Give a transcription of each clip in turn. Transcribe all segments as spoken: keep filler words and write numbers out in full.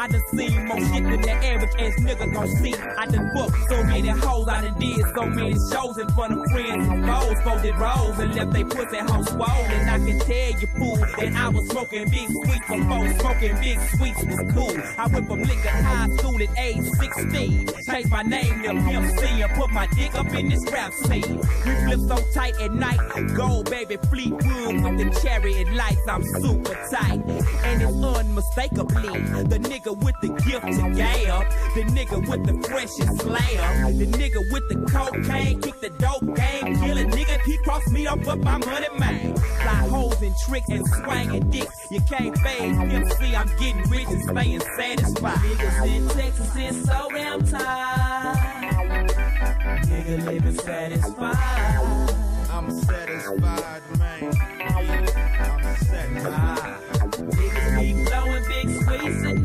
I done seen more shit than the average ass nigga gon' see. I done booked so many hoes, I done did so many shows in front of friends and foes. Folded rolls and left they pussy hoes swollen. I can tell you, fool, that I was smoking big sweets before smoking big sweets was cool. I went from Lincoln High School at age sixteen. Changed my name to Pimp C and put my dick up in this rap scene. We flip so tight at night. Gold baby Fleetwood with the chariot lights. I'm super tight. And it's unmistakably the nigga with the gift to gab. The nigga with the freshest slam. The nigga with the cocaine. Kick the dope game. Kill a nigga. He cross me up up my money man. Fly hoes and trick and swangin' dicks. You can't fade Pimp C. I'm getting rich and staying satisfied. Niggas in Texas is so damn tired. Nigga living satisfied. I'm satisfied, man. Yeah, I'm satisfied. Niggas be blowing big sweets at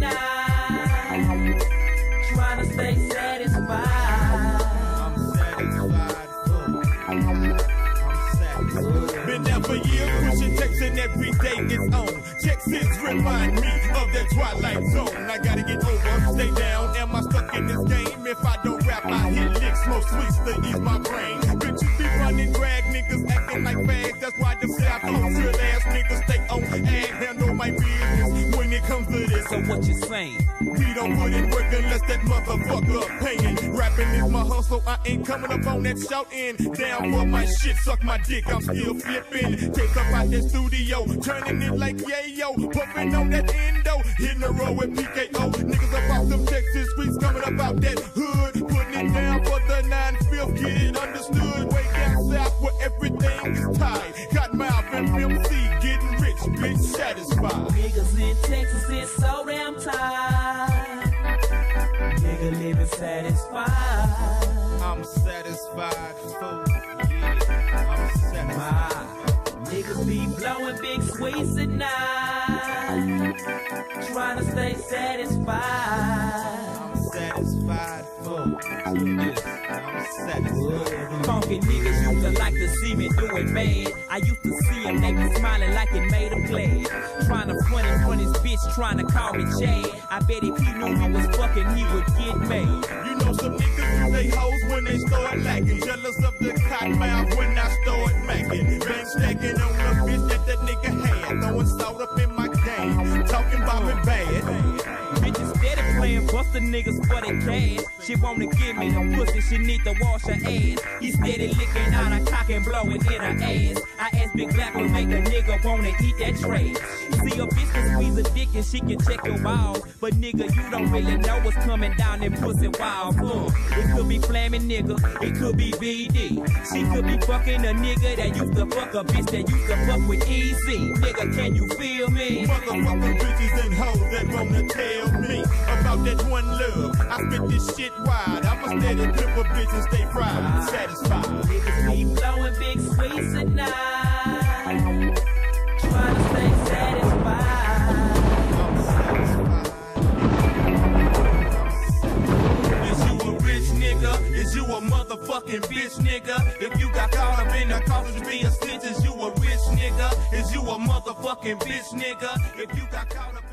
night. Trying to stay satisfied. I'm satisfied, fool. I'm satisfied. Been there for years, pushing checks and every day is on. Checks is remind me of that Twilight Zone. I gotta get over, stay down. Am I stuck in this game? If I don't rap, I hit licks, smoke sweets to ease my brain. Bitches be running drag, niggas acting like fags. That's why them South Coast real ass niggas stay on ag. Handle my business when it comes to this. So what you saying? We don't put in work unless that motherfucker paying. Rapping is my hustle, I ain't coming up on that shouting. Down for my shit, suck my dick, I'm still flipping. Take up out that studio, turning it like yayo. Puffing on that endo, hitting the road with P K O. Niggas up off them Texas streets, coming up out that hood. Putting it down for the nine fifth, get it understood. Way down south where everything is tight. Got mouth and Pimp C, getting rich, bitch, satisfied. Niggas in Texas is so damn tired. Nigga living satisfied. I'm satisfied, fool. Yeah, I'm satisfied. Niggas be blowing big sweets at night. Trying to stay satisfied. I'm satisfied, fool. Yeah, I'm satisfied. Funky niggas used to like to see me doing bad. I used to see them, they be smiling like it made them glad. Trying to front in front his bitch, trying to call me Chad. I bet if he knew we was fucking, he would get mad. You know some niggas use they hoes when they start lacking. Jealous of the cotton mouth when I start macking. Bang stacking on the bitch that that nigga had. Throwing salt up in my game, talking about me bad. Bitches steady playing buster niggas for the cash. She wanna give me the pussy, she need to wash her ass. He steady licking out her cock and blowing in her ass. I asked Big Black will make a nigga wanna eat that trash. See a bitch can squeeze a dick and she can check your balls. But nigga, you don't really know what's coming down them pussy walls. Uh, it could be Flamin' nigga, it could be V D. She could be fucking a nigga that used to fuck a bitch that used to fuck with Easy. Nigga, can you feel me? Motherfucking bitches and hoes that wanna tell me about that one love. I spit this shit wide. I'm a steady clip of bitches, stay fried, satisfied. Niggas be blowing big sweets at night. Trying to stay satisfied. I'm satisfied. Is you a rich nigga? Is you a motherfucking bitch nigga? If you got caught up in the coffins being snitch, is you a rich nigga? Is you a motherfucking bitch nigga? If you got caught up